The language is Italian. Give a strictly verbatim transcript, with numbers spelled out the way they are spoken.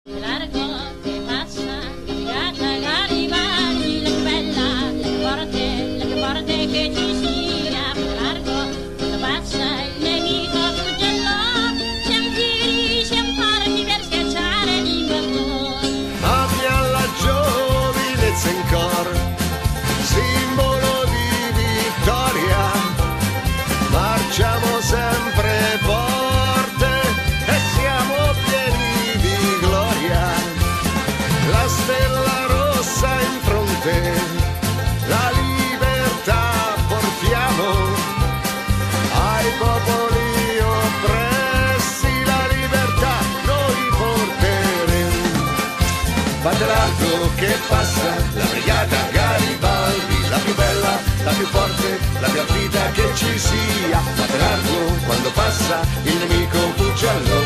Largo che passa, brigata Garibaldi, la più bella, la più forte, la più forte che ci sia. Largo quando passa il nemico fugge allora, siamo tiri, siamo forti per schiacciare l'invasore. Abbia la giovinezza in cor, simbolo di vittoria, marciamo sempre forte e siamo pieni di gloria. La stella rossa in fronte, la libertà portiamo ai popoli oppressi, la libertà noi porteremo. Fate largo che passa la brigata Garibaldi, la più bella, la più forte, la più ardita che ci sia. Fate largo quando passa il nemico fugge allora.